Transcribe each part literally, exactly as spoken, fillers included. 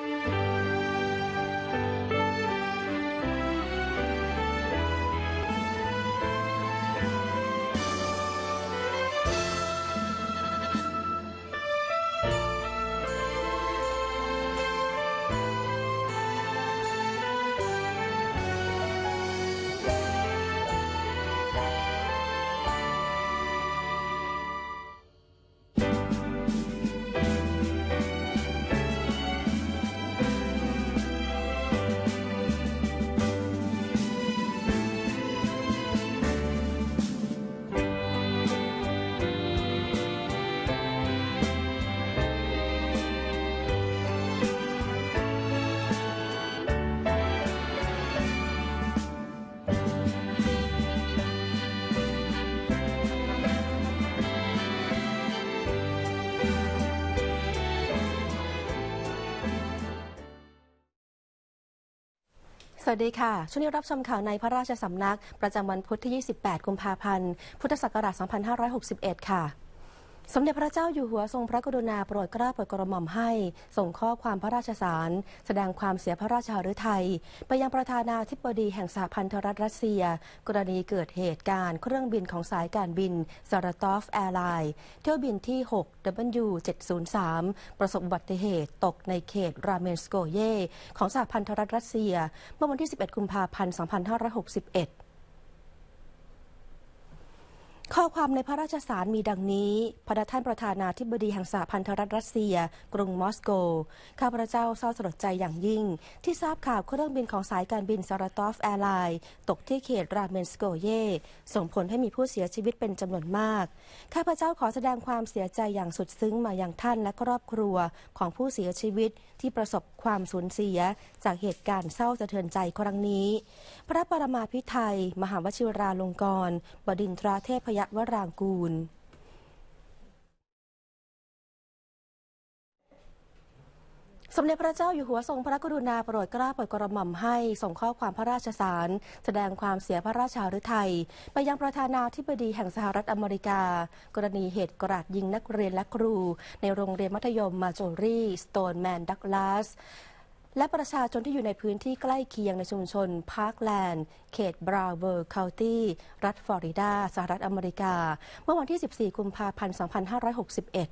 สวัสดีค่ะช่วงนี้รับชมข่าวในพระราชสำนักประจำวันพุธที่ ยี่สิบแปด กุมภาพันธ์ พุทธศักราช สองพันห้าร้อยหกสิบเอ็ด ค่ะสมเด็จพระเจ้าอยู่หัวทรงพระกรุณาโปรดเกล้าโปรดกระหม่อมให้ส่งข้อความพระราชสารแสดงความเสียพระราชหฤทัยไปยังประธานาธิบดีแห่งสหพันธรัฐรัสเซียกรณีเกิดเหตุการณ์เครื่องบินของสายการบินซาราตอฟแอร์ไลน์เที่ยวบินที่ หก ดับเบิลยู เจ็ดศูนย์สาม ประสบอุบัติเหตุตกในเขตราเมนสโกเยของสหพันธรัฐรัสเซียเมื่อวันที่ สิบเอ็ด กุมภาพันธ์ สองพันห้าร้อยหกสิบเอ็ดข้อความในพระราชสารมีดังนี้พระท่านประธานาธิบดีแห่งสหพันธรัฐรัสเซียกรุงมอสโกข้าพเจ้าเศร้าสลดใจอย่างยิ่งที่ทราบข่าวเครื่องบินของสายการบินซาราตอฟแอร์ไลน์ตกที่เขตราเมนสโกเยส่งผลให้มีผู้เสียชีวิตเป็นจำนวนมากข้าพเจ้าขอแสดงความเสียใจอย่างสุดซึ้งมายังท่านและครอบครัวของผู้เสียชีวิตที่ประสบความสูญเสียจากเหตุการณ์เศร้าสะเทือนใจครั้งนี้พระปรมาภิไธยมหาวชิราลงกรณ์บดินทราเทพยวรางกูลสมเด็จพระเจ้าอยู่หัวทรงพระกรุณาโปรดเกล้าโปรดกระหม่อมให้ส่งข้อความพระราชสารแสดงความเสียพระราชหฤทัยไปยังประธานาธิบดีแห่งสหรัฐอเมริกากรณีเหตุกราดยิงนักเรียนและครูในโรงเรียนมัธยมมาโจรีสโตนแมนดักลาสและประชาชนที่อยู่ในพื้นที่ใกล้เคียงในชุมชนพาร์คแลนด์เขตบราวเวอร์เคานตี้รัฐฟลอริดาสหรัฐอเมริกาเมื่อวันที่ สิบสี่ กุมภาพันธ์ สองพันห้าร้อยหกสิบเอ็ด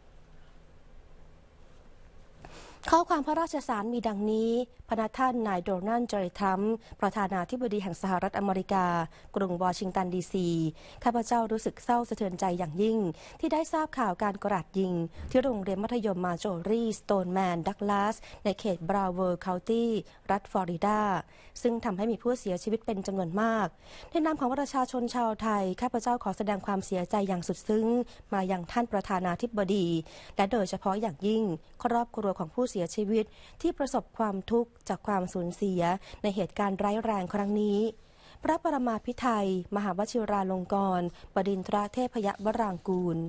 ข้อความพระราชสารมีดังนี้พระท่านนายโดนัลด์ เจอร์ทรัมป์ประธานาธิบดีแห่งสหรัฐอเมริกากรุงวอชิงตันดีซีข้าพเจ้ารู้สึกเศร้าสะเทือนใจอย่างยิ่งที่ได้ทราบข่าวการกราดยิงที่โรงเรียนมัธยมมาโจรีสโตนแมนดักลาสในเขตบราวเวอร์เคานตี้รัฐฟลอริดาซึ่งทำให้มีผู้เสียชีวิตเป็นจำนวนมากในนามของประชาชนชาวไทยข้าพเจ้าขอแสดงความเสียใจอย่างสุดซึ้งมายังท่านประธานาธิบดีและโดยเฉพาะอย่างยิ่งครอบครัวของผู้เสียชีวิตที่ประสบความทุกข์จากความสูญเสียในเหตุการณ์ร้ายแรงครั้งนี้พระปรมาภิไธยมหาวชิราลงกรณ์บดินทราเทพยวรางกูล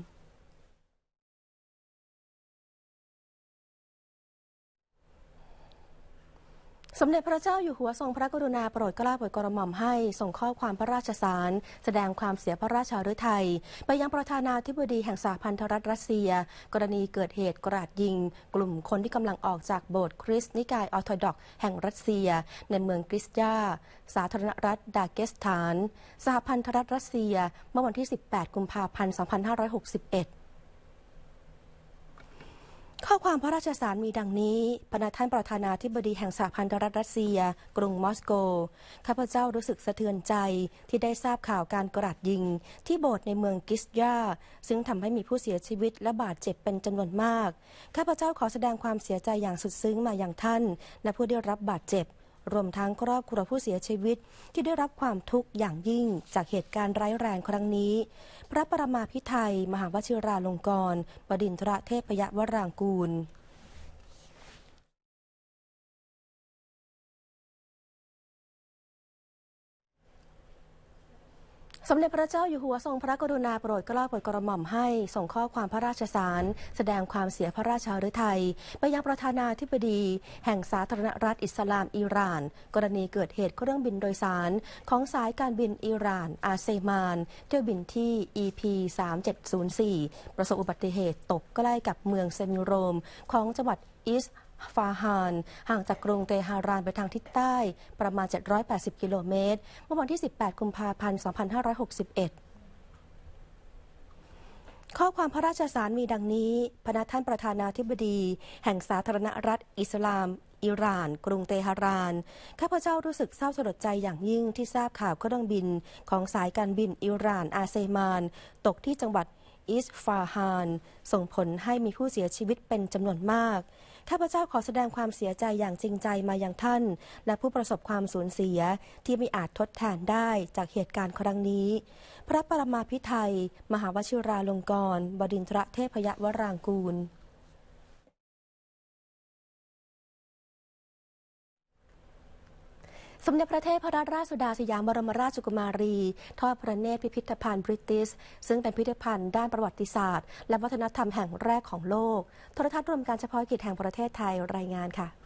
สมเด็จพระเจ้าอยู่หัวทรงพระกรุณาโปรดเกล้าโปรดกระหม่อมให้ส่งข้อความพระราชสารแสดงความเสียพระราชหฤทัยไปยังประธานาธิบดีแห่งสหพันธรัฐรัสเซียกรณีเกิดเหตุกราดยิงกลุ่มคนที่กำลังออกจากโบสถ์คริสต์นิกายออร์โธดอกซ์แห่งรัสเซียในเมืองกริสยาสาธารณรัฐดาเกสถานสหพันธรัฐรัสเซียเมื่อวันที่ สิบแปด กุมภาพันธ์ สองพันห้าร้อยหกสิบเอ็ดข้อความพระราชสารมีดังนี้พระท่านประธานาธิบดีแห่งสหพันธรัฐรัสเซียกรุงมอสโกข้าพเจ้ารู้สึกสะเทือนใจที่ได้ทราบข่าวการกราดยิงที่โบสถ์ในเมืองกิสยาซึ่งทำให้มีผู้เสียชีวิตและบาดเจ็บเป็นจำนวนมากข้าพเจ้าขอแสดงความเสียใจอย่างสุดซึ้งมาอย่างท่านและผู้ได้รับบาดเจ็บรวมทั้งครอบครัวผู้เสียชีวิตที่ได้รับความทุกข์อย่างยิ่งจากเหตุการณ์ร้ายแรงครั้งนี้พระปรมาภิไธยมหาวชิราลงกรณ์บดินทรเทพยวรางกูลสมเด็จพระเจ้าอยู่หัวทรงพระกรุณาโปรดเกล้าโปรดกระหม่อมให้ส่งข้อความพระราชสารแสดงความเสียพระราชหฤทัยไปยังประธานาธิบดีแห่งสาธารณรัฐอิสลามอิหร่านกรณีเกิดเหตุเครื่องบินโดยสารของสายการบินอิหร่านอาเซมานเที่ยวบินที่ อี พี สามเจ็ดศูนย์สี่ ประสบอุบัติเหตุตกใกล้กับเมืองเซมิโรมของจังหวัดอิสฟาฮานห่างจากกรุงเตหะรานไปทางทิศใต้ประมาณเจ็ดร้อยแปดสิบกิโลเมตรเมื่อวันที่สิบแปดกุมภาพันธ์สองพันห้าร้อยหกสิบเอ็ดข้อความพระราชสารมีดังนี้พระท่านประธานาธิบดีแห่งสาธารณรัฐอิสลามอิหร่านกรุงเตหะรานข้าพเจ้ารู้สึกเศร้าสลดใจอย่างยิ่งที่ทราบข่าวเครื่องบินของสายการบินอิหร่านอาเซมานตกที่จังหวัดอิสฟาฮานส่งผลให้มีผู้เสียชีวิตเป็นจำนวนมากข้าพเจ้าขอแสดงความเสียใจอย่างจริงใจมายังท่านและผู้ประสบความสูญเสียที่ไม่อาจทดแทนได้จากเหตุการณ์ครั้งนี้พระปรมาภิไธยมหาวชิราลงกรณ์บดินทรเทพยวรางกูลสมเด็จพระเทพรัตนราชสุดาสยามบรมราชกุมารีทอดพระเนตรพิพิธภัณฑ์บริติชซึ่งเป็นพิพิธภัณฑ์ด้านประวัติศาสตร์และวัฒนธรรมแห่งแรกของโลกโทรทัศน์รวมการเฉพาะกิจแห่งประเทศไทยรายงานค่ะ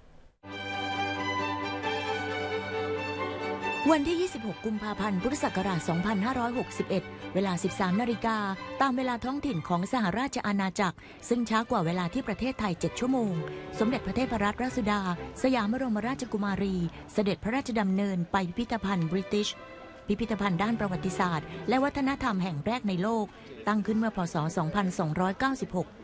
วันที่ ยี่สิบหก กุมภาพันธ์ พุทธศักราช สองพันห้าร้อยหกสิบเอ็ด เวลา สิบสาม นาฬิกา ตามเวลาท้องถิ่นของสหราชอาณาจักร ซึ่งช้ากว่าเวลาที่ประเทศไทย เจ็ด ชั่วโมง สมเด็จพระเทพรัตนราชสุดา สยามบรมราชกุมารี เสด็จพระราชดำเนินไปพิพิธภัณฑ์บริติช พิพิธภัณฑ์ด้านประวัติศาสตร์และวัฒนธรรมแห่งแรกในโลก ตั้งขึ้นเมื่อ พ.ศ. สองพันสองร้อยเก้าสิบหก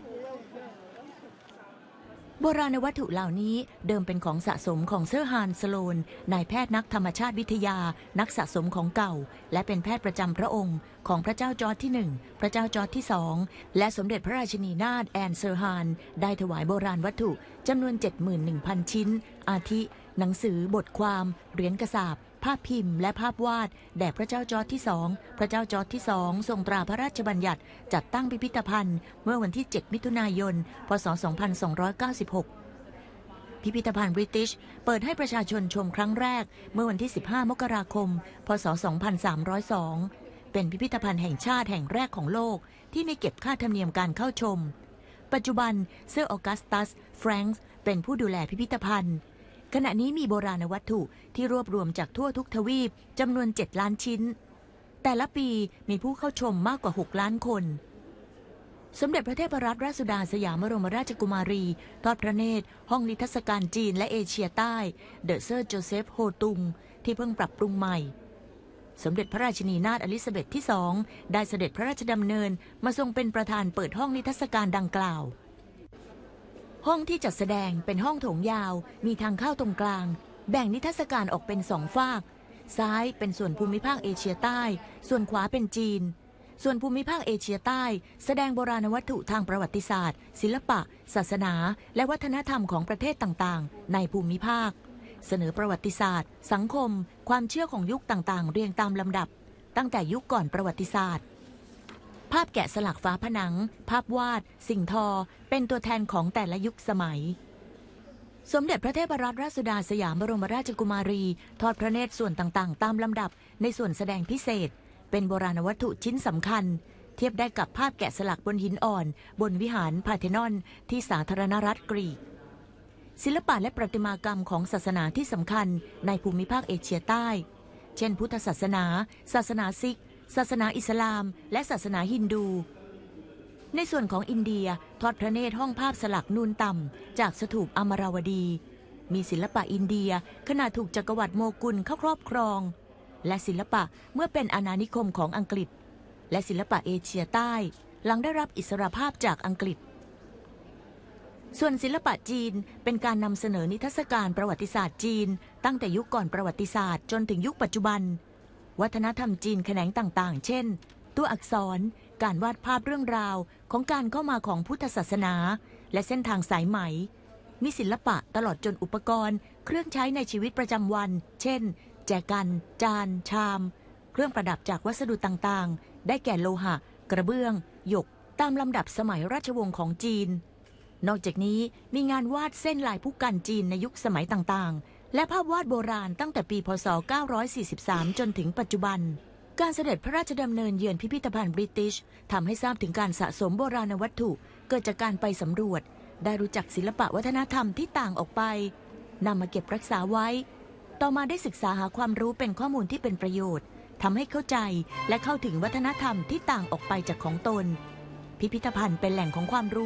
โบราณวัตถุเหล่านี้เดิมเป็นของสะสมของเซอร์ฮานสโลนนายแพทย์นักธรรมชาติวิทยานักสะสมของเก่าและเป็นแพทย์ประจำพระองค์ของพระเจ้าจอร์จที่หนึ่งพระเจ้าจอร์จที่สองและสมเด็จพระราชินีนาถแอนเซอร์ฮานได้ถวายโบราณวัตถุจำนวน เจ็ดหมื่นหนึ่งพัน ชิ้นอาทิหนังสือบทความเหรียญกระสาบภาพพิมพ์และภาพวาดแด่พระเจ้าจอร์จที่สองพระเจ้าจอร์จที่สองทรงตราพระราชบัญญัติจัดตั้งพิพิธภัณฑ์เมื่อวันที่เจ็ดมิถุนายนพ.ศ. สองพันสองร้อยเก้าสิบหกพิพิธภัณฑ์บริติชเปิดให้ประชาชนชมครั้งแรกเมื่อวันที่ สิบห้า มกราคม พ.ศ. สองพันสามร้อยสอง เป็นพิพิธภัณฑ์แห่งชาติแห่งแรกของโลกที่ไม่เก็บค่าธรรมเนียมการเข้าชมปัจจุบันเซอร์ออกัสตัสแฟรงค์เป็นผู้ดูแลพิพิธภัณฑ์ขณะนี้มีโบราณวัตถุที่รวบรวมจากทั่วทุกทวีปจำนวน เจ็ด ล้านชิ้นแต่ละปีมีผู้เข้าชมมากกว่า หก ล้านคนสมเด็จพระเทพรัตนราชสุดาสยามบรมราชกุมารีทอดพระเนตรห้องนิทรรศการจีนและเอเชียใต้เดอะเซอร์โจเซฟโฮตุงที่เพิ่งปรับปรุงใหม่สมเด็จพระราชินีนาถอลิซาเบธที่สองได้เสด็จพระราชดำเนินมาทรงเป็นประธานเปิดห้องนิทรรศการดังกล่าวห้องที่จัดแสดงเป็นห้องโถงยาวมีทางเข้าตรงกลางแบ่งนิทรรศการออกเป็นสองฝากซ้ายเป็นส่วนภูมิภาคเอเชียใต้ส่วนขวาเป็นจีนส่วนภูมิภาคเอเชียใต้แสดงโบราณวัตถุทางประวัติศาสตร์ศิลปะศาสนาและวัฒนธรรมของประเทศต่างๆในภูมิภาคเสนอประวัติศาสตร์สังคมความเชื่อของยุคต่างๆเรียงตามลำดับตั้งแต่ยุคก่อนประวัติศาสตร์ภาพแกะสลักฝาผนังภาพวาดสิ่งทอเป็นตัวแทนของแต่ละยุคสมัยสมเด็จพระเทพรัตนราชสุดาสยามบรมราชกุมารีทอดพระเนตรส่วนต่างๆตามลำดับในส่วนแสดงพิเศษเป็นโบราณวัตถุชิ้นสำคัญเทียบได้กับภาพแกะสลักบนหินอ่อนบนวิหารพาร์เธนอนที่สาธารณรัฐกรีกศิลปะและประติมากรรมของศาสนาที่สำคัญในภูมิภาคเอเชียใต้เช่นพุทธศาสนาศาสนาซิกศาสนาอิสลามและศาสนาฮินดูในส่วนของอินเดียทอดพระเนตรห้องภาพสลักนูนต่ำจากสถูปอมราวดีมีศิลปะอินเดียขณะถูกจักรวรรดิโมกุลเข้าครอบครองและศิลปะเมื่อเป็นอาณานิคมของอังกฤษและศิลปะเอเชียใต้หลังได้รับอิสรภาพจากอังกฤษส่วนศิลปะจีนเป็นการนำเสนอนิทรรศการประวัติศาสตร์จีนตั้งแต่ยุคก่อนประวัติศาสตร์จนถึงยุคปัจจุบันวัฒนธรรมจีนแขนงต่างๆเช่นตัวอักษรการวาดภาพเรื่องราวของการเข้ามาของพุทธศาสนาและเส้นทางสายไหมมีศิลปะตลอดจนอุปกรณ์เครื่องใช้ในชีวิตประจำวันเช่นแจกันจานชามเครื่องประดับจากวัสดุต่างๆได้แก่โลหะกระเบื้องหยกตามลำดับสมัยราชวงศ์ของจีนนอกจากนี้มีงานวาดเส้นลายผู้กันจีนในยุคสมัยต่างๆและภาพวาดโบราณตั้งแต่ปีพ.ศ. เก้าร้อยสี่สิบสามจนถึงปัจจุบันการเสด็จพระราชดำเนินเยือนพิพิธภัณฑ์บริติชทำให้ทราบถึงการสะสมโบราณวัตถุเกิดจากการไปสำรวจได้รู้จักศิลปะวัฒนธรรมที่ต่างออกไปนำมาเก็บรักษาไว้ต่อมาได้ศึกษาหาความรู้เป็นข้อมูลที่เป็นประโยชน์ทำให้เข้าใจและเข้าถึงวัฒนธรรมที่ต่างออกไปจากของตนพิพิธภัณฑ์เป็นแหล่งของความรู้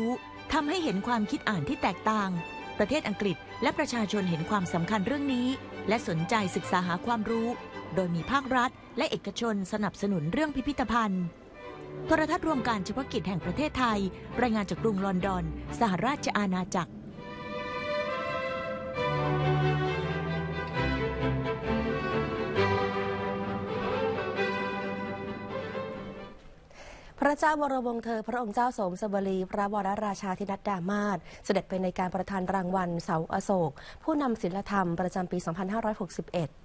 ทำให้เห็นความคิดอ่านที่แตกต่างประเทศอังกฤษและประชาชนเห็นความสำคัญเรื่องนี้และสนใจศึกษาหาความรู้โดยมีภาครัฐและเอกชนสนับสนุนเรื่องพิพิธภัณฑ์โทรทัศน์รวมการเฉพาะกิจแห่งประเทศไทยรายงานจากกรุงลอนดอนสหราชอาณาจักรพระเจ้าวรวงศ์เธอพระองค์เจ้าสมสวลีพระวรราชาธินัดดามาศเสด็จไปในการประทานรางวัลเสาอโศกผู้นำศีลธรรมประจำปี สองพันห้าร้อยหกสิบเอ็ด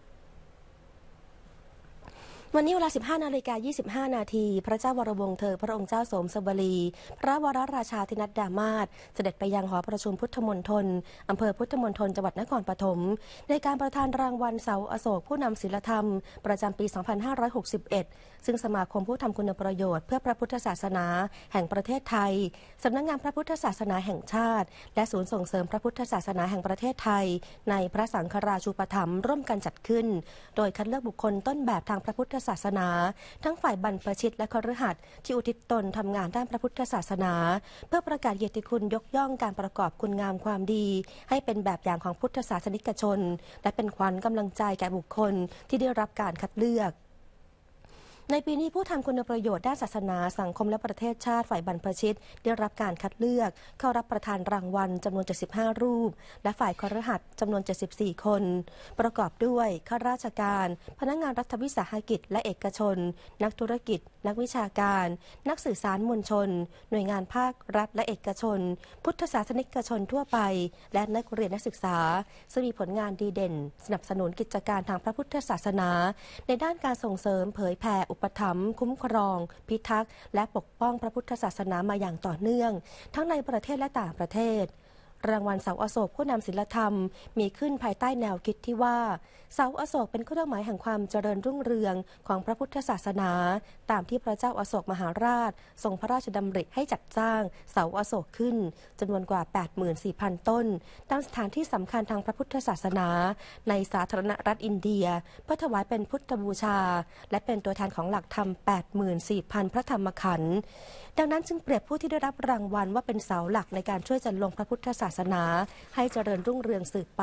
วันนี้เวลา สิบห้านาฬิกายี่สิบห้านาทีพระเจ้าวรวงศ์เธอพระองค์เจ้าสมสวลีพระวรราชาธินัดดามาศเสด็จไปยังหอประชุมพุทธมณฑลอำเภอพุทธมณฑลจังหวัดนครปฐมในการประทานรางวัลเสาอโศกผู้นำศีลธรรมประจำปี สองพันห้าร้อยหกสิบเอ็ด ซึ่งสมาคมผู้ทำคุณประโยชน์เพื่อพระพุทธศาสนาแห่งประเทศไทยสำนักงานพระพุทธศาสนาแห่งชาติและศูนย์ส่งเสริมพระพุทธศาสนาแห่งประเทศไทยในพระสังฆราชูปถัมภ์ร่วมกันจัดขึ้นโดยคัดเลือกบุคคลต้นแบบทางพระพุทธศาสนาทั้งฝ่ายบรรพชิตและคฤหัสถ์ที่อุทิศตนทำงานด้านพระพุทธศาสนาเพื่อประกาศเกียรติคุณยกย่องการประกอบคุณงามความดีให้เป็นแบบอย่างของพุทธศาสนิกชนและเป็นขวัญกำลังใจแก่บุคคลที่ได้รับการคัดเลือกในปีนี้ผู้ทำคุณประโยชน์ด้านศาสนาสังคมและประเทศชาติฝ่ายบรรพชิตได้รับการคัดเลือกเข้ารับประทานรางวัลจำนวนเจ็ดสิบห้ารูปและฝ่ายคฤหัสถ์จำนวนเจ็ดสิบสี่คนประกอบด้วยข้าราชการพนักงานรัฐวิสาหกิจและเอกชนนักธุรกิจนักวิชาการนักสื่อสารมวลชนหน่วยงานภาครัฐและเอกชนพุทธศาสนิกชนทั่วไปและนักเรียนนักศึกษาซึ่งมีผลงานดีเด่นสนับสนุนกิจการทางพระพุทธศาสนาในด้านการส่งเสริมเผยแผ่อุปถัมภ์คุ้มครองพิทักษ์และปกป้องพระพุทธศาสนามาอย่างต่อเนื่องทั้งในประเทศและต่างประเทศรางวัลเสาอโศกผู้นำศีลธรรมมีขึ้นภายใต้แนวคิดที่ว่าเสาอโศกเป็นเครื่องหมายแห่งความเจริญรุ่งเรืองของพระพุทธศาสนาตามที่พระเจ้าอโศกมหาราชทรงพระราชดำริให้จัดสร้างเสาอโศกขึ้นจำนวนกว่า แปดหมื่นสี่พัน ต้นตามสถานที่สำคัญทางพระพุทธศาสนาในสาธารณรัฐอินเดียเพื่อถวายเป็นพุทธบูชาและเป็นตัวแทนของหลักธรรม แปดหมื่นสี่พัน พระธรรมขันธ์ดังนั้นจึงเปรียบผู้ที่ได้รับรางวัลว่าเป็นเสาหลักในการช่วยจันลงพระพุทธศาสนาให้เจริญรุ่งเรืองสืบไป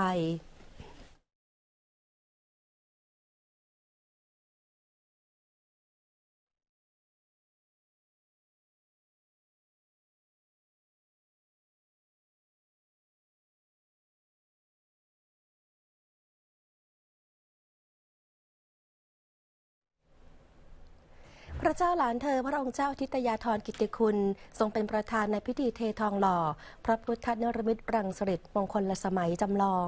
พระเจ้าหลานเธอพระองค์เจ้าทิตยาธรกิตติคุณทรงเป็นประธานในพิธีเททองหล่อพระพุทธนรมิตรังสฤษฎ์มงคลสมัยจำลอง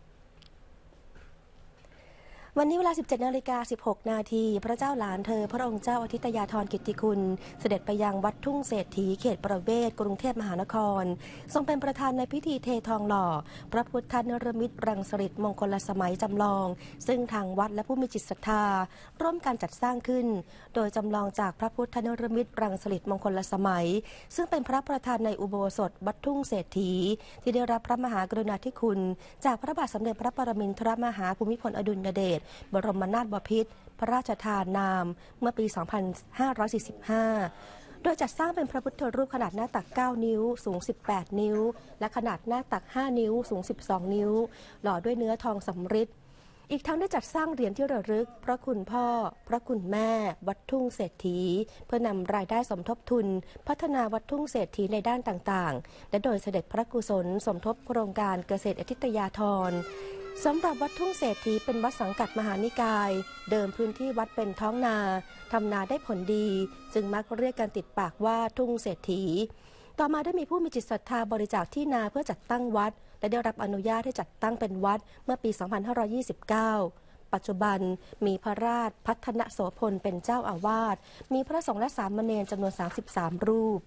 วันนี้เวลา สิบเจ็ดนาฬิกาสิบหกนาทีพระเจ้าหลานเธอพระองค์เจ้าอทิตยาธรกิตติคุณเสด็จไปยังวัดทุ่งเศรษฐีเขตประเวศกรุงเทพมหานครทรงเป็นประธานในพิธีเททองหล่อพระพุทธนรมิตรังสฤษฎ์มงคลสมัยจำลองซึ่งทางวัดและผู้มีจิตศรัทธาร่วมกันจัดสร้างขึ้นโดยจำลองจากพระพุทธนรมิตรังสฤษฎ์มงคลสมัยซึ่งเป็นพระประธานในอุโบสถวัดทุ่งเศรษฐีที่ได้รับพระมหากรุณาธิคุณจากพระบาทสมเด็จพระปรมินทรมหาภูมิพลอดุลยเดชบรมนาถบพิตรพระราชทานนามเมื่อปี สองพันห้าร้อยสี่สิบห้า โดยจัดสร้างเป็นพระพุทธรูปขนาดหน้าตัก เก้า นิ้วสูง สิบแปด นิ้วและขนาดหน้าตัก ห้า นิ้วสูง สิบสอง นิ้วหล่อด้วยเนื้อทองสำริดอีกทั้งได้จัดสร้างเหรียญที่ระลึกพระคุณพ่อพระคุณแม่วัดทุ่งเศรษฐีเพื่อนำรายได้สมทบทุนพัฒนาวัดทุ่งเศรษฐีในด้านต่างๆและโดยเสด็จพระกุศลสมทบโครงการเกษตรอทิตยาธรสำหรับวัดทุ่งเศรษฐีเป็นวัดสังกัดมหานิกายเดิมพื้นที่วัดเป็นท้องนาทำนาได้ผลดีจึงมักเรียกกันติดปากว่าทุ่งเศรษฐีต่อมาได้มีผู้มีจิตศรัทธาบริจาคที่นาเพื่อจัดตั้งวัดและได้รับอนุญาตให้จัดตั้งเป็นวัดเมื่อปี สองพันห้าร้อยยี่สิบเก้า ปัจจุบันมีพระราชพัฒนโสพลเป็นเจ้าอาวาสมีพระสงฆ์และสามเณรจำนวนสามสิบสามรูป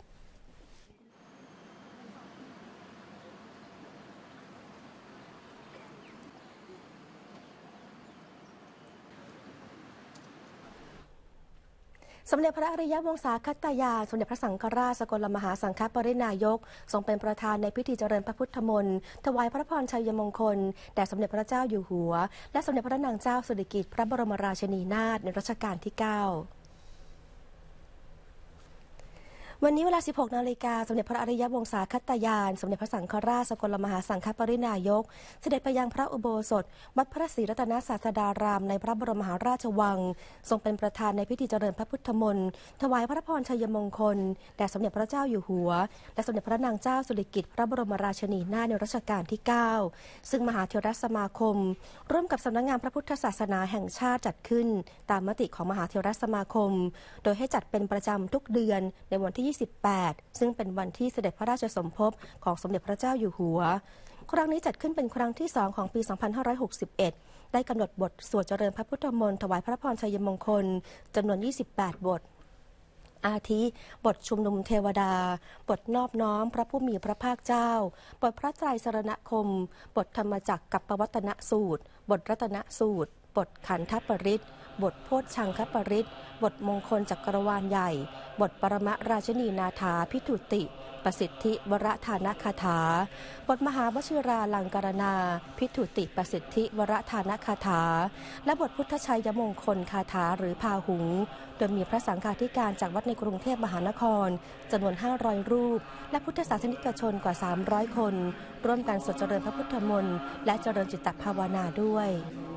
สมเด็จพระอริยวงศาคัตตายานสมเด็จพระสังฆราชสกลมหาสังฆปรินายกทรงเป็นประธานในพิธีเจริญพระพุทธมนต์ถวายพระพรชัยมงคลแด่สมเด็จพระเจ้าอยู่หัวและสมเด็จพระนางเจ้าสิริกิติ์พระบรมราชินีนาถในรัชกาลที่ เก้าวันนี้เวลา สิบหก นาฬิกาสมเด็จพระอริยวงศาคตยานสมเด็จพระสังฆราชสกลมหาสังฆปรินายกเสด็จไปยังพระอุโบสถวัดพระศรีรัตนศาสดารามในพระบรมมหาราชวังทรงเป็นประธานในพิธีเจริญพระพุทธมนต์ถวายพระพรชัยมงคลแด่สมเด็จพระเจ้าอยู่หัวและสมเด็จพระนางเจ้าสิริกิติ์พระบรมราชินีนาถในรัชกาลที่ เก้า ซึ่งมหาเถรสมาคมร่วมกับสำนักงานพระพุทธศาสนาแห่งชาติจัดขึ้นตามมติของมหาเถรสมาคมโดยให้จัดเป็นประจำทุกเดือนในวันที่ ยี่สิบแปดซึ่งเป็นวันที่เสด็จพระราชสมภพของสมเด็จพระเจ้าอยู่หัวครั้งนี้จัดขึ้นเป็นครั้งที่สองของปี สองพันห้าร้อยหกสิบเอ็ด ได้กำหนดบทสวดเจริญพระพุทธมนต์ถวายพระพรชัยมงคลจำนวน ยี่สิบแปด บทอาทิ บทชุมนุมเทวดา บทนอบน้อมพระผู้มีพระภาคเจ้า บทพระไตรสรณคม บทธรรมจักรกัปปวัตนสูตร บทรัตนสูตร บทขันธปริต บทโพชฌังคปริต บทมงคลจักรวาลใหญ่ บทปรมราชนีนาถาพิทุติ ประสิทธิวรธานคาถา บทมหาวชิราลังการณาพิทุติประสิทธิวรธานคาถาและบทพุทธชัยมงคลคาถาหรือพาหุงโดยมีพระสังฆาธิการจากวัดในกรุงเทพมหานครจำนวนห้าร้อยรูปและพุทธศาสนิกชนกว่าสามร้อยคนร่วมกันสวดเจริญพระพุทธมนต์และเจริญจิตตภาวนาด้วย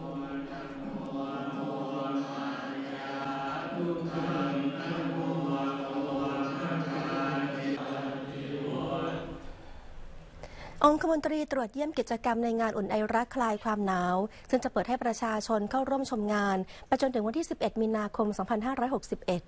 องคมนตรีตรวจเยี่ยมกิจกรรมในงานอุ่นไอรักคลายความหนาวซึ่งจะเปิดให้ประชาชนเข้าร่วมชมงานไปจนถึงวันที่ สิบเอ็ด มีนาคม สองพันห้าร้อยหกสิบเอ็ด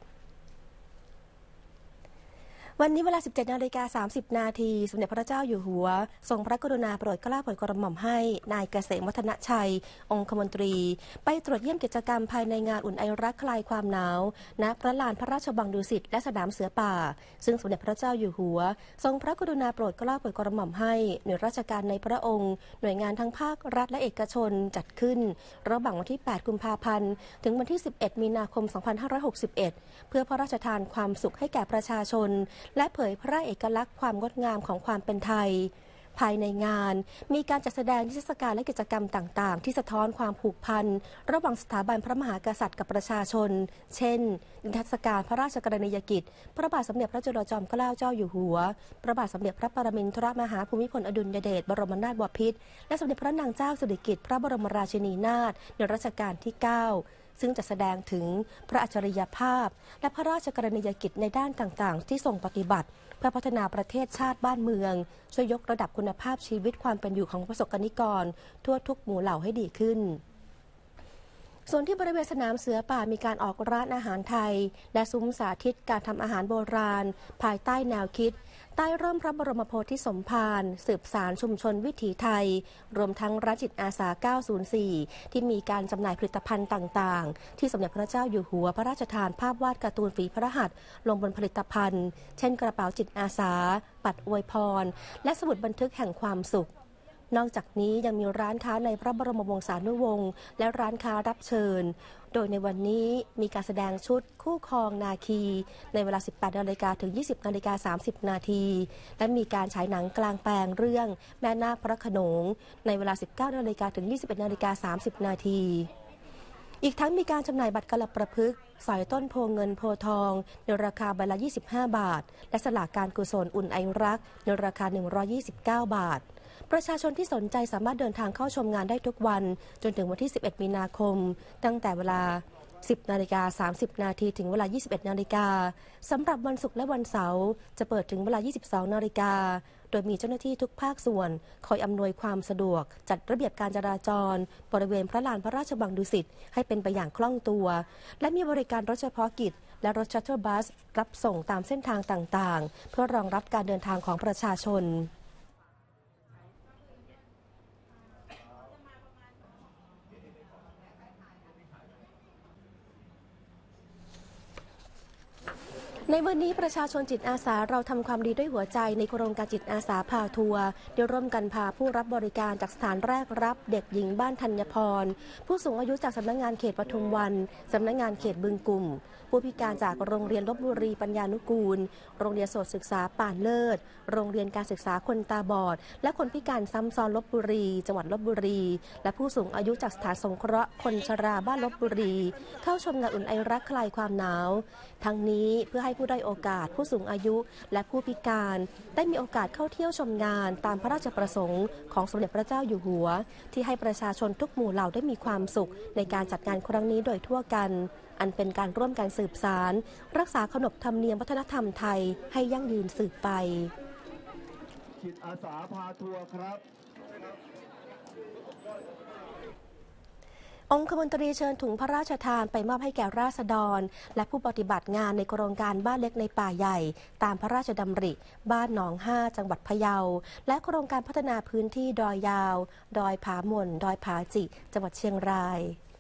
วันนี้เวลา สิบเจ็ด นาฬิกา สามสิบ นาทีสมเด็จพระเจ้าอยู่หัวทรงพระกรุณาโปรดเกล้าโปรดกระหม่อมให้นายเกษมวัฒนชัยองคมนตรีไปตรวจเยี่ยมกิจกรรมภายในงานอุ่นไอรักคลายความหนาวณพระลานพระราชวังดุสิตและสนามเสือป่าซึ่งสมเด็จพระเจ้าอยู่หัวทรงพระกรุณาโปรดเกล้าโปรดกระหม่อมให้หน่วยราชการในพระองค์หน่วยงานทั้งภาครัฐและเอกชนจัดขึ้นระหว่างวันที่ แปด กุมภาพันธ์ถึงวันที่ สิบเอ็ด มีนาคม สองพันห้าร้อยหกสิบเอ็ดเพื่อพระราชทานความสุขให้แก่ประชาชนและเผยพระเอกลักษณ์ความงดงามของความเป็นไทยภายในงานมีการจัดแสดงนิทรรศการและกิจกรรมต่างๆที่สะท้อนความผูกพันระหว่างสถาบันพระมหากษัตริย์กับประชาชนเช่นนิทรรศการพระราชกรณียกิจพระบาทสมเด็จพระจุลจอมเกล้าเจ้าอยู่หัวพระบาทสมเด็จพระปรมินทรมหาภูมิพลอดุลยเดชบรมนาถบพิตรและสมเด็จพระนางเจ้าสิริกิติ์พระบรมราชินีนาถในรัชกาลที่ เก้าซึ่งจะแสดงถึงพระอัจฉริยภาพและพระราชกรณียกิจในด้านต่างๆที่ทรงปฏิบัติเพื่อพัฒนาประเทศชาติบ้านเมืองช่วยยกระดับคุณภาพชีวิตความเป็นอยู่ของประสบกนิกรทั่วทุกหมู่เหล่าให้ดีขึ้นส่วนที่บริเวณสนามเสือป่ามีการออกร้านอาหารไทยและซุ้มสาธิตการทำอาหารโบราณภายใต้แนวคิดใต้ร่มพระบรมโพธิสมภารสืบสานชุมชนวิถีไทยรวมทั้งร้านจิตอาสา เก้าศูนย์สี่ ที่มีการจำหน่ายผลิตภัณฑ์ต่างๆที่สมเด็จพระเจ้าอยู่หัวพระราชทานภาพวาดการ์ตูนฝีพระหัตถ์ลงบนผลิตภัณฑ์เช่นกระเป๋าจิตอาสาปัดอวยพรและสมุดบันทึกแห่งความสุขนอกจากนี้ยังมีร้านค้าในพระบรมวงศานุวงศ์และร้านค้ารับเชิญโดยในวันนี้มีการแสดงชุดคู่ครองนาคีในเวลา สิบแปด นาฬิกาถึง ยี่สิบ นาฬิกา สามสิบ นาทีและมีการฉายหนังกลางแปลงเรื่องแม่นาคพระโขนงในเวลา สิบเก้า นาฬิกาถึง ยี่สิบเอ็ด นาฬิกา สามสิบ นาทีอีกทั้งมีการจำหน่ายบัตรกลประพฤกษ์สอยต้นโพเงินโพทองในราคาใบละ ยี่สิบห้า บาทและสลากการกุศลอุ่นไอรักในราคา หนึ่งร้อยยี่สิบเก้า บาทประชาชนที่สนใจสามารถเดินทางเข้าชมงานได้ทุกวันจนถึงวันที่ สิบเอ็ด มีนาคมตั้งแต่เวลา สิบ นาฬิกา สามสิบ นาทีถึงเวลา ยี่สิบเอ็ด นาฬิกาสำหรับวันศุกร์และวันเสาร์จะเปิดถึงเวลา ยี่สิบสอง นาฬิกาโดยมีเจ้าหน้าที่ทุกภาคส่วนคอยอำนวยความสะดวกจัดระเบียบการจราจรบริเวณพระลานพระราชวังดุสิตให้เป็นไปอย่างคล่องตัวและมีบริการรถเฉพาะกิจและรถชัตเตอร์บัสรับส่งตามเส้นทางต่างๆเพื่อรองรับการเดินทางของประชาชนในวันนี้ประชาชนจิตอาสาเราทำความดีด้วยหัวใจในโครงการจิตอาสาพาทัวร์ได้ร่วมกันพาผู้รับบริการจากสถานแรกรับเด็กหญิงบ้านธัญพรผู้สูงอายุจากสำนักงานเขตปทุมวันสำนักงานเขตบึงกุ่มผู้พิการจากโรงเรียนลพบุรีปัญญานุกูลโรงเรียนโสตศึกษาป่านเลิศโรงเรียนการศึกษาคนตาบอดและคนพิการซ้ำซ้อนลพบุรีจังหวัดลพบุรีและผู้สูงอายุจากสถานสงเคราะห์คนชราบ้านลพบุรีเข้าชมงานอุ่นไอรักคลายความหนาวทั้งนี้เพื่อให้ผู้ด้อยโอกาสผู้สูงอายุและผู้พิการได้มีโอกาสเข้าเที่ยวชมงานตามพระราชประสงค์ของสมเด็จพระเจ้าอยู่หัวที่ให้ประชาชนทุกหมู่เหล่าได้มีความสุขในการจัดงานครั้งนี้โดยทั่วกันอันเป็นการร่วมกันสืบสานรักษาขนบธรรมเนียมวัฒนธรรมไทยให้ยั่งยืนสืบไปจิตอาสาพาทัวร์ครับองคมนตรีเชิญถุงพระราชทานไปมอบให้แก่ราษฎรและผู้ปฏิบัติงานในโครงการบ้านเล็กในป่าใหญ่ตามพระราชดำริบ้านหนองห้าจังหวัดพะเยาและโครงการพัฒนาพื้นที่ดอยยาวดอยผาหม่นดอยผาจิจังหวัดเชียงราย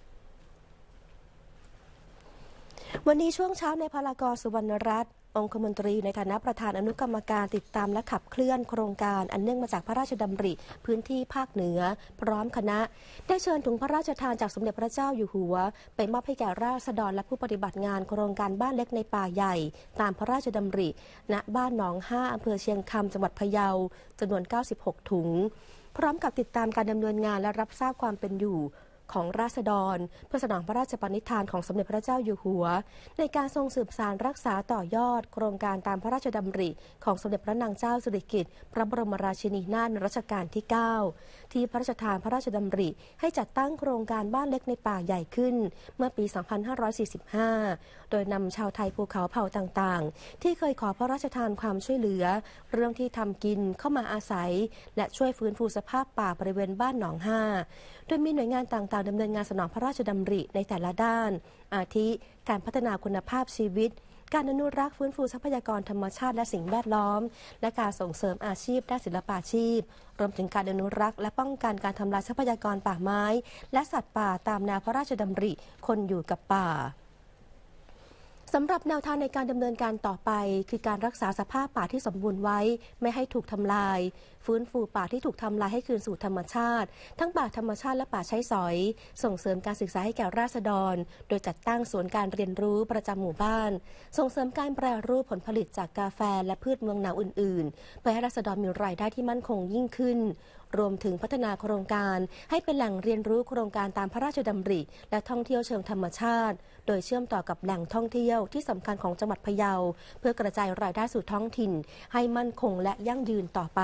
วันนี้ช่วงเช้าในพารากรสุวรรณรัตน์องคมนตรีในฐานะประธานอนุกรรมการติดตามและขับเคลื่อนโครงการอันเนื่องมาจากพระราชดำริพื้นที่ภาคเหนือพร้อมคณะได้เชิญถุงพระราชทานจากสมเด็จพระเจ้าอยู่หัวไปมอบให้แก่ราษฎรและผู้ปฏิบัติงานโครงการบ้านเล็กในป่าใหญ่ตามพระราชดำริณบ้านหนองห้าอำเภอเชียงคำจังหวัดพะเยาจำนวนเก้าสิบหกถุงพร้อมกับติดตามการดำเนินงานและรับทราบความเป็นอยู่ของราษฎรเพื่อสนองพระราชปณิธานของสมเด็จพระเจ้าอยู่หัวในการทรงสืบสานรักษาต่อยอดโครงการตามพระราชดำริของสมเด็จพระนางเจ้าสิริกิติ์พระบรมราชินีนาถรัชกาลที่เก้าที่พระราชทานพระราชดำริให้จัดตั้งโครงการบ้านเล็กในป่าใหญ่ขึ้นเมื่อปี สองพันห้าร้อยสี่สิบห้า โดยนำชาวไทยภูเขาเผ่าต่างๆที่เคยขอพระราชทานความช่วยเหลือเรื่องที่ทำกินเข้ามาอาศัยและช่วยฟื้นฟูสภาพป่าบริเวณบ้านหนองห้าโดยมีหน่วยงานต่างๆดำเนินงานสนองพระราชดำริในแต่ละด้านอาทิการพัฒนาคุณภาพชีวิตการอนุรักษ์ฟื้นฟูทรัพยากรธรรมชาติและสิ่งแวดล้อมและการส่งเสริมอาชีพด้านศิลปาชีพรวมถึงการอนุรักษ์และป้องกันการทำลายทรัพยากรป่าไม้และสัตว์ป่าตามแนวพระราชดำริคนอยู่กับป่าสำหรับแนวทางในการดำเนินการต่อไปคือการรักษาสภาพป่าที่สมบูรณ์ไว้ไม่ให้ถูกทำลายฟื้นฟูป่าที่ถูกทำลายให้คืนสู่ธรรมชาติทั้งป่าธรรมชาติและป่าใช้สอยส่งเสริมการศึกษาให้แก่ราษฎรโดยจัดตั้งศูนย์การเรียนรู้ประจำหมู่บ้านส่งเสริมการแปรรูปผลผลิตจากกาแฟและพืชเมืองหนาวอื่นๆเพื่อให้ราษฎรมีรายได้ที่มั่นคงยิ่งขึ้นรวมถึงพัฒนาโครงการให้เป็นแหล่งเรียนรู้โครงการตามพระราชดำริและท่องเที่ยวเชิงธรรมชาติโดยเชื่อมต่อกับแหล่งท่องเที่ยวที่สำคัญของจังหวัดพะเยาเพื่อกระจายรายได้สู่ท้องถิ่นให้มั่นคงและยั่งยืนต่อไป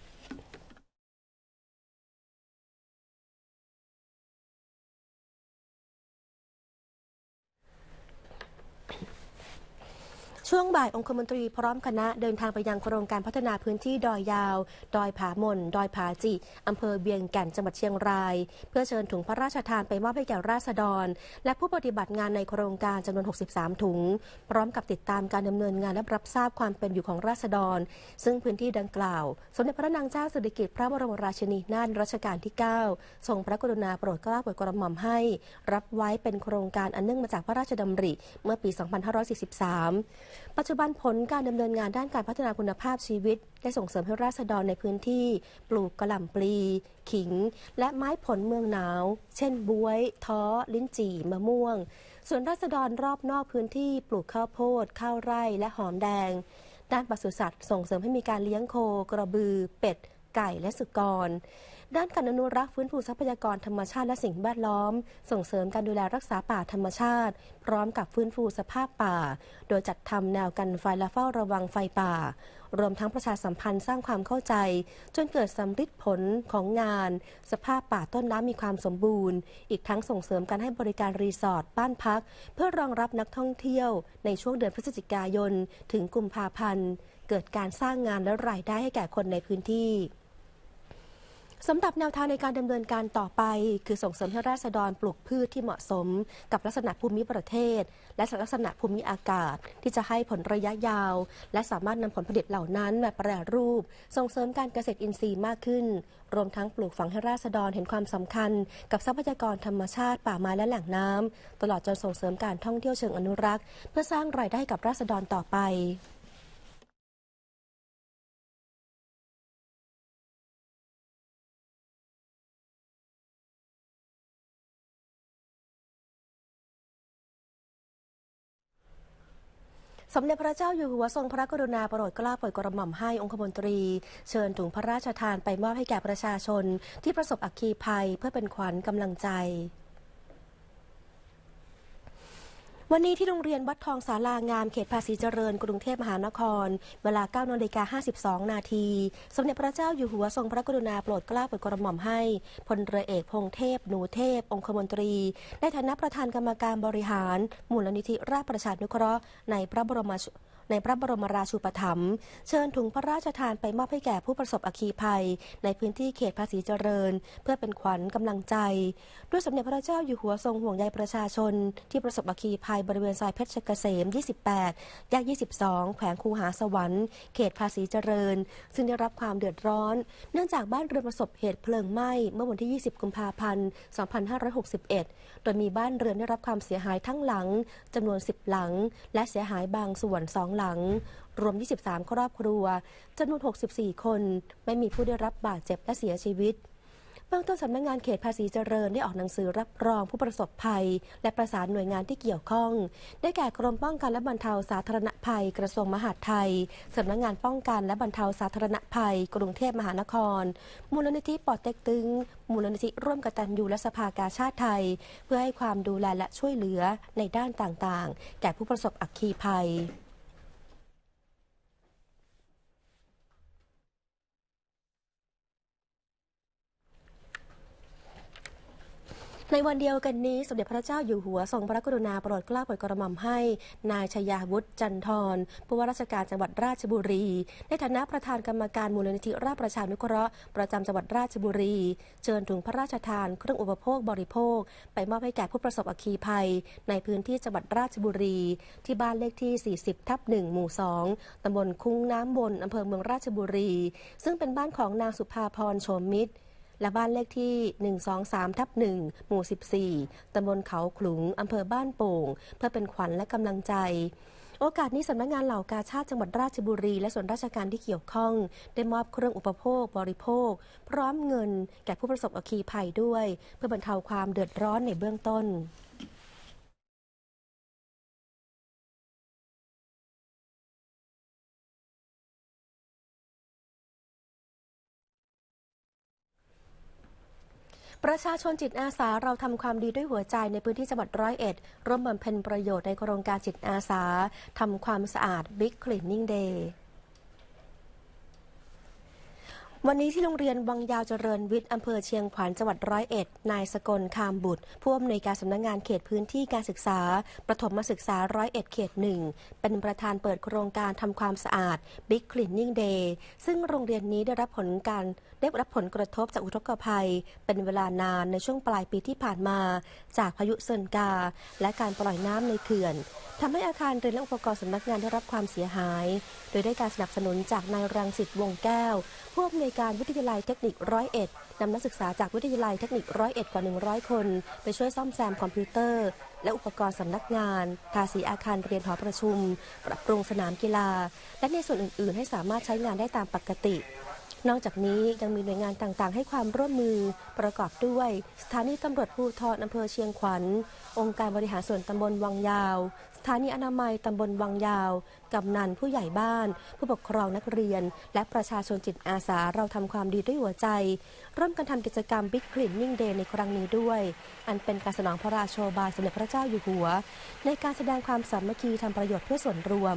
ช่วงบ่ายองคมนตรีพร้อมคณะเดินทางไปยังโครงการพัฒนาพื้นที่ดอยยาวดอยผาหม่นดอยผาจิอำเภอเวียงแก่นจังหวัดเชียงรายเพื่อเชิญถุงพระราชทานไปมอบให้แก่ราษฎรและผู้ปฏิบัติงานในโครงการจำนวนหกสิบสามถุงพร้อมกับติดตามการดำเนินงานและรับทราบความเป็นอยู่ของราษฎรซึ่งพื้นที่ดังกล่าวสมเด็จพระนางเจ้าสิริกิติ์พระบรมราชินีนาถรัชกาลที่เก้าทรงพระกรุณาโปรดเกล้าโปรดกระหม่อมให้รับไว้เป็นโครงการอันเนื่องมาจากพระราชดำริเมื่อปี สองพันห้าร้อยสี่สิบสาม ปัจจุบันผลการดำเนินงานด้านการพัฒนาคุณภาพชีวิตได้ส่งเสริมให้ราษฎรในพื้นที่ปลูกกะหล่ำปลีขิงและไม้ผลเมืองหนาวเช่นบ๊วยท้อลิ้นจี่มะม่วงส่วนราษฎรรอบนอกพื้นที่ปลูกข้าวโพดข้าวไร่และหอมแดงด้านปศุสัตว์ส่งเสริมให้มีการเลี้ยงโคกระบือเป็ดไก่และสุกรด้านการอนุรักษ์ฟื้นฟูทรัพยากรธรรมชาติและสิ่งแวดล้อมส่งเสริมการดูแลรักษาป่าธรรมชาติพร้อมกับฟื้นฟูสภาพป่าโดยจัดทำแนวกันไฟและเฝ้าระวังไฟป่ารวมทั้งประชาสัมพันธ์สร้างความเข้าใจจนเกิดสำฤทธิ์ผลของงานสภาพป่าต้นน้ำมีความสมบูรณ์อีกทั้งส่งเสริมการให้บริการรีสอร์ทบ้านพักเพื่อรองรับนักท่องเที่ยวในช่วงเดือนพฤศจิกายนถึงกุมภาพันธ์เกิดการสร้างงานและรายได้ให้แก่คนในพื้นที่สำหรับแนวทางในการดำเนินการต่อไปคือส่งเสริมให้ราษฎรปลูกพืชที่เหมาะสมกับลักษณะภูมิประเทศและลักษณะภูมิอากาศที่จะให้ผลระยะยาวและสามารถนำผลผลิตเหล่านั้นมาแปรรูปส่งเสริมการเกษตรอินทรีย์มากขึ้นรวมทั้งปลูกฝังให้ราษฎรเห็นความสำคัญกับทรัพยากรธรรมชาติป่าไม้และแหล่งน้ำตลอดจนส่งเสริมการท่องเที่ยวเชิงอนุรักษ์เพื่อสร้างรายได้กับราษฎรต่อไปสมเด็จพระเจ้าอยู่หัวทรงพระกรุณาโปรดเกล้าโปรดกระหม่อมให้องคมนตรีเชิญถุงพระราชทานไปมอบให้แก่ประชาชนที่ประสบอัคคีภัยเพื่อเป็นขวัญกำลังใจวันนี้ที่โรงเรียนวัดทองศาลางามเขตภาษีเจริญกรุงเทพมหานครเวลา เก้านาฬิกาห้าสิบสอง นาทีสมเด็จพระเจ้าอยู่หัวทรงพระกรุณาโปรดเกล้าโปรดกระหม่อมให้พลเรือเอกพงเทพหนูเทพองคมนตรีในฐานะประธานกรรมการบริหารมูลนิธิราชประชานุเคราะห์ในพระบรมในพระบรมราชูปถัมภ์เชิญถุงพระราชทานไปมอบให้แก่ผู้ประสบอัคคีภัยในพื้นที่เขตภาษีเจริญเพื่อเป็นขวัญกำลังใจด้วยสมเด็จพระเจ้าอยู่หัวทรงห่วงใยประชาชนที่ประสบอัคคีภัยบริเวณซอยเพชรเกษมยี่สิบแปดแยกยี่สิบสองแขวงคูหาสวรรค์เขตภาษีเจริญซึ่งได้รับความเดือดร้อนเนื่องจากบ้านเรือนประสบเหตุเพลิงไหม้เมื่อวันที่ยี่สิบกุมภาพันธ์สองพันห้าร้อยหกสิบเอ็ดโดยมีบ้านเรือนได้รับความเสียหายทั้งหลังจำนวนสิบหลังและเสียหายบางส่วนสองหลังรวมยี่สิบสามครอบครัวจำนวนหกสิบสี่คนไม่มีผู้ได้รับบาดเจ็บและเสียชีวิตเบื้องต้นสำนักงานเขตภาษีเจริญได้ออกหนังสือรับรองผู้ประสบภัยและประสานหน่วยงานที่เกี่ยวข้องได้แก่กรมป้องกันและบรรเทาสาธารณภัยกระทรวงมหาดไทยสำนักงานป้องกันและบรรเทาสาธารณภัยกรุงเทพมหานครมูลนิธิปอเต็กตึงมูลนิธิร่วมกตัญญูและสภากาชาดไทยเพื่อให้ความดูแลและช่วยเหลือในด้านต่างๆแก่ผู้ประสบอัคคีภัยในวันเดียวกันนี้สมเด็จพระเจ้าอยู่หัวทรงพระกรุณาโปรดเกล้าโปรดกระหม่อมให้นายชยาวุฒิจันทรผู้ว่าราชการจังหวัดราชบุรีในฐานะประธานกรรมการมูลนิธิราชประชานุเคราะห์ประจำจังหวัดราชบุรีเชิญถุงพระราชทานเครื่องอุปโภคบริโภคไปมอบให้แก่ผู้ประสบอัคคีภัยในพื้นที่จังหวัดราชบุรีที่บ้านเลขที่สี่สิบทับหนึ่งหมู่สองตำบลคุ้งน้ำบนอำเภอเมืองราชบุรีซึ่งเป็นบ้านของนางสุภาพรโฉมมิตรและบ้านเลขที่หนึ่งสองสามทับหนึ่งหมู่สิบสี่ตำบลเขาขลุงอำเภอบ้านโป่งเพื่อเป็นขวัญและกำลังใจโอกาสนี้สำนักงานเหล่ากาชาดจังหวัดราชบุรีและส่วนราชการที่เกี่ยวข้องได้มอบเครื่องอุปโภคบริโภคพร้อมเงินแก่ผู้ประสบอัคคีภัยด้วยเพื่อบรรเทาความเดือดร้อนในเบื้องต้นประชาชนจิตอาสาเราทำความดีด้วยหัวใจในพื้นที่จังหวัดร้อยเอ็ดร่วมบำเพ็ญประโยชน์ในโครงการจิตอาสาทำความสะอาด Big Cleaning Dayวันนี้ที่โรงเรียนวังยาวเจริญวิทย์อำเภอเชียงขวัญจังหวัดร้อยเอ็ดนายสกลคามบุตรผู้อำนวยการสำนักงานเขตพื้นที่การศึกษาประถมศึกษาร้อยเอ็ดเขตหนึ่งเป็นประธานเปิดโครงการทำความสะอาด Big Cleaning Day ซึ่งโรงเรียนนี้ได้รับผลการได้รับผลกระทบจากอุทกภัยเป็นเวลานานในช่วงปลายปีที่ผ่านมาจากพายุเซินกาและการปล่อยน้ำในเขื่อนทำให้อาคารเรียนและอุปกรณ์สำนักงานได้รับความเสียหายโดยได้การสนับสนุนจากนายรังสิตวงแก้วผู้อำนวยการวิทยาลัยเทคนิคร้อยเอ็ดนำนักศึกษาจากวิทยาลัยเทคนิคร้อยเอ็ดกว่าหนึ่งร้อยคนไปช่วยซ่อมแซมคอมพิวเตอร์และอุปกรณ์สำนักงานทาสีอาคารเรียนหอประชุมปรับปรุงสนามกีฬาและในส่วนอื่นๆให้สามารถใช้งานได้ตามปกตินอกจากนี้ยังมีหน่วยงานต่างๆให้ความร่วมมือประกอบด้วยสถานีตำรวจภูธรอำเภอเชียงขวัญองค์การบริหารส่วนตำบลวังยาวสถานีอนามัยตำบลวังยาวกำนันผู้ใหญ่บ้านผู้ปกครองนักเรียนและประชาชนจิตอาสาเราทำความดีด้วยหัวใจร่วมกันทำกิจกรรม Big Cleaning Day ในครั้งนี้ด้วยอันเป็นการสนองพระราโชบายสมเด็จพระเจ้าอยู่หัวในการแสดงความสามัคคีทำประโยชน์เพื่อส่วนรวม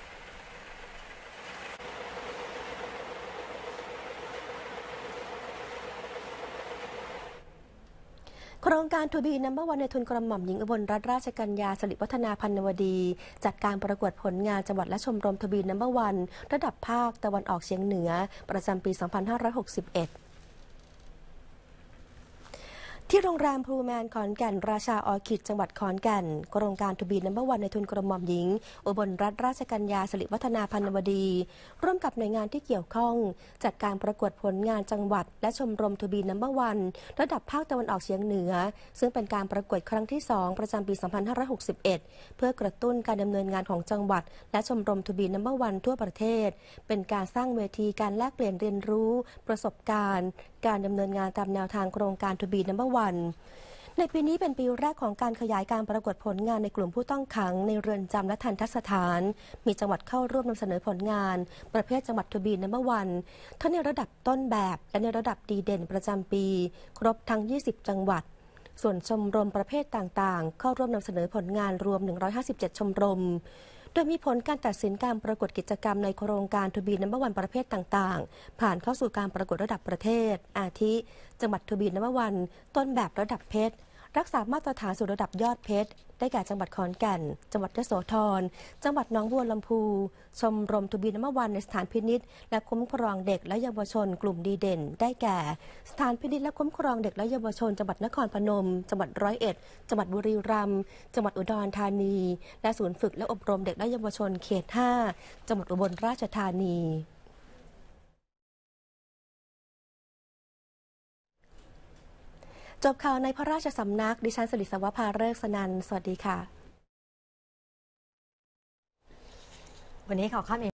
โครงการทูบีนัมเบอร์วันในทุนกระหม่อมหญิงอุบลรัตนราชกัญญาสิริวัฒนาพันนวดีจัดการประกวดผลงานจังหวัดและชมรมทูบีนัมเบอร์วันระดับภาคตะวันออกเฉียงเหนือประจำปี สองพันห้าร้อยหกสิบเอ็ดที่โรงแรมพลูแมนขอนแก่นราชาออคิดจังหวัดขอนแก่นโครงการทูบีนัมเบอร์วันในทุนกระหม่อมหญิงอุบลรัตนราชกัญญาสิริวัฒนาพันนวดีร่วมกับหน่วยงานที่เกี่ยวข้องจัดการประกวดผลงานจังหวัดและชมรมทูบีนัมเบอร์วันระดับภาคตะวันออกเฉียงเหนือซึ่งเป็นการประกวดครั้งที่สองประจำปี สองพันห้าร้อยหกสิบเอ็ดเพื่อกระตุ้นการดำเนินงานของจังหวัดและชมรมทูบีนัมเบอร์วันทั่วประเทศเป็นการสร้างเวทีการแลกเปลี่ยนเรียนรู้ประสบการณ์การดำเนินงานตามแนวทางโครงการทูบีนัมเบอร์วันในปีนี้เป็นปีแรกของการขยายการประกวดผลงานในกลุ่มผู้ต้องขังในเรือนจำและทัณฑสถานมีจังหวัดเข้าร่วมนำเสนอผลงานประเภทจังหวัดทูบีนัมเบอร์วันทั้งในระดับต้นแบบและในระดับดีเด่นประจำปีครบทั้งยี่สิบจังหวัดส่วนชมรมประเภทต่างๆเข้าร่วมนำเสนอผลงานรวมหนึ่งร้อยห้าสิบเจ็ดชมรมโดยมีผลการตัดสินการประกวดกิจกรรมในโครงการทูบีนัมเบอร์วันประเภทต่างๆผ่านเข้าสู่การประกวดระดับประเทศอาทิ จังหวัดทูบีนัมเบอร์วันต้นแบบระดับเพชรรักษามาตรฐานสู่ระดับยอดเพชรได้แก่จังหวัดขอนแก่นจังหวัดยโสธรจังหวัดหนองบัวลำพูชมรมทูบีนัมเบอร์วันในสถานพินิจและคุ้มครองเด็กและเยาวชนกลุ่มดีเด่นได้แก่สถานพินิจและคุ้มครองเด็กและเยาวชนจังหวัดนครพนมจังหวัดร้อยเอ็ดจังหวัดบุรีรัมย์จังหวัดอุดรธานีและศูนย์ฝึกและอบรมเด็กและเยาวชนเขตห้าจังหวัดอุบลราชธานีจบข่าวในพระราชสำนักดิฉันสิริศวภาฤกษ์สนันท์สวัสดีค่ะวันนี้ข่าวค่ำ